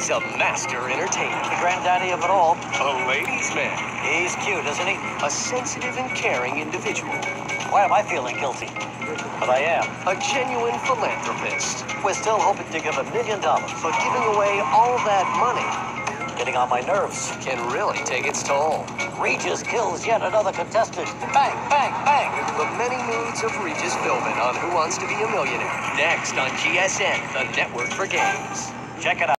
He's a master entertainer. The granddaddy of it all. A ladies' man. He's cute, isn't he? A sensitive and caring individual. Why am I feeling guilty? But I am. A genuine philanthropist. We're still hoping to give $1 million. But giving away all that money Getting on my nerves. can really take its toll. Regis kills yet another contestant. Bang, bang, bang. The many moods of Regis Philbin on Who Wants to Be a Millionaire. Next on GSN, the network for games. Check it out.